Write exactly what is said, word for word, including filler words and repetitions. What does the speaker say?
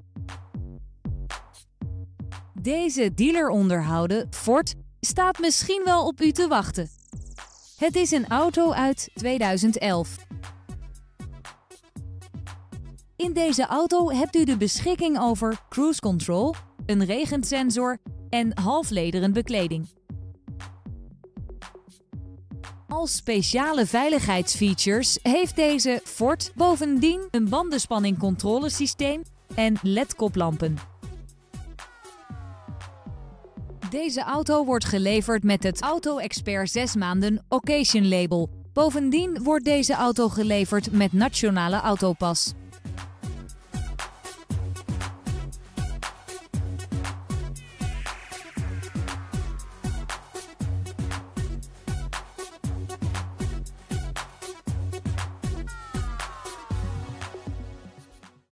Deze dealeronderhouden Ford staat misschien wel op u te wachten. Het is een auto uit tweeduizend elf. In deze auto hebt u de beschikking over cruise control, een regensensor en halflederen bekleding. Als speciale veiligheidsfeatures heeft deze Ford bovendien een bandenspanningcontrolesysteem en L E D-koplampen. Deze auto wordt geleverd met het Auto Expert zes maanden Occasion label. Bovendien wordt deze auto geleverd met Nationale Autopas.